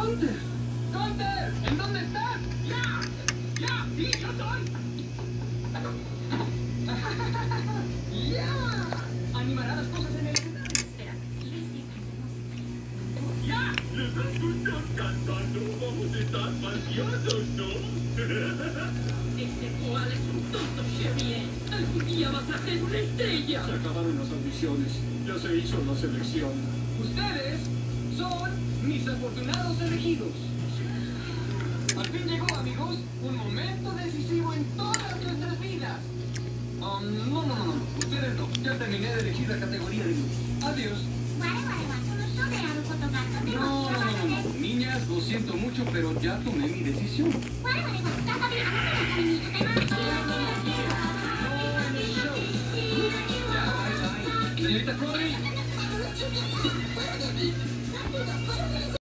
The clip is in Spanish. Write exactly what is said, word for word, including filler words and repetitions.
¡Gunter! ¡Gunter! ¿En dónde estás? ¡Ya! ¡Ya! ¡Sí, yo soy! ¡Ya! ¿Animará las cosas en el lugar? Espera, ¡Ya! Les escuchas cantando, vamos a estar paseados, ¿no? este cual es un tonto, Chevy. Algún día vas a ser una estrella. Se acabaron las audiciones, ya se hizo la selección. Ustedes son mis afortunados elegidos. Al fin llegó, amigos, un momento decisivo en todas nuestras vidas. Um, no, no, no, no, ustedes no. Ya terminé de elegir la categoría de luz. Adiós. No, no, no, no, no. Niñas, lo siento mucho, pero ya tomé mi decisión. No en el show. Ya, bye, bye. Señorita Crowley.